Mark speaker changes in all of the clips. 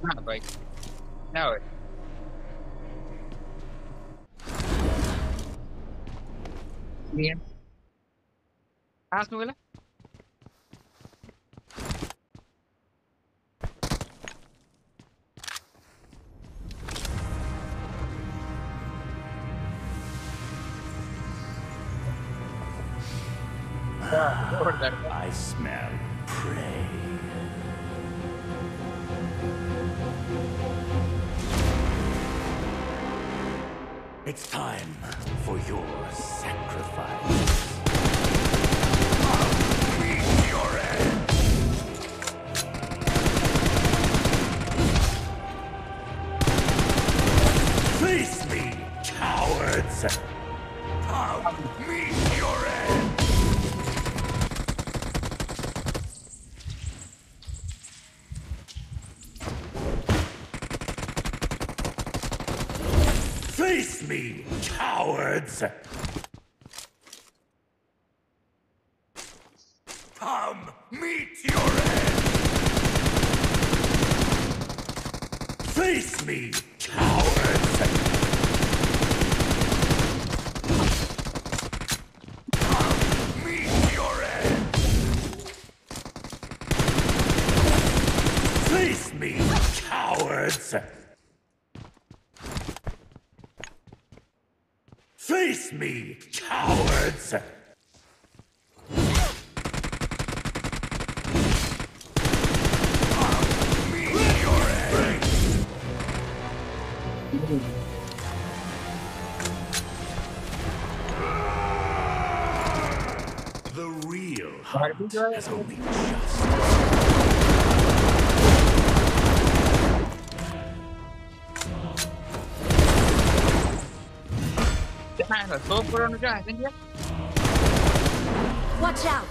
Speaker 1: Ah, baik. Nào, bien. Ah, súbela. Ya, gorda, ¿verdad?
Speaker 2: I smell prey. It's time for your sacrifice. Meet your end. Face me, cowards! Come, meet your end! Face me, cowards! Come, meet your end! Face me, cowards! Come, meet your end! Face me, cowards! Face me, cowards! Meet your end! The real hunt has only just.
Speaker 1: Cái hai là số của nó ra cái nhé.
Speaker 3: Watch out!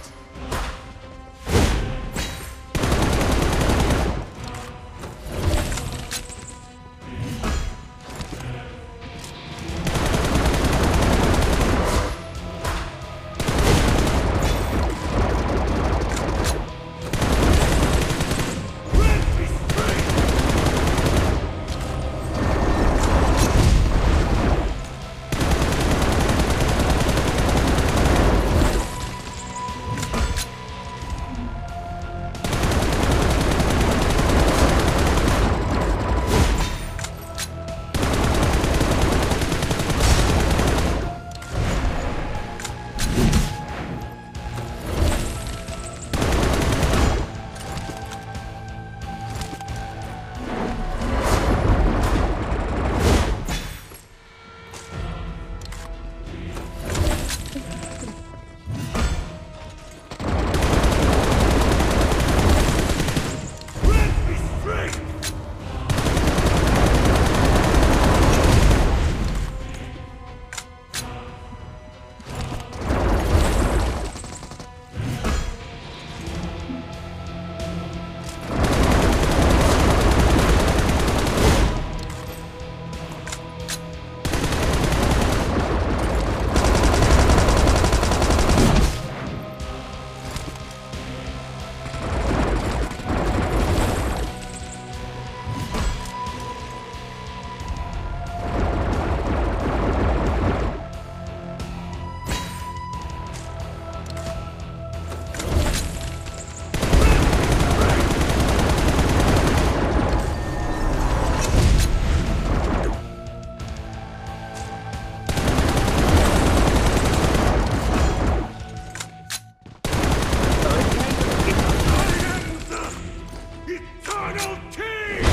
Speaker 2: Eternal King!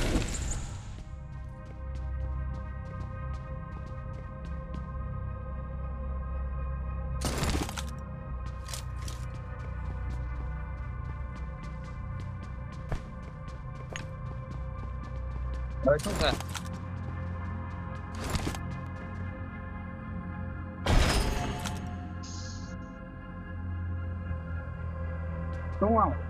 Speaker 1: Rồi không ra. Đúng không?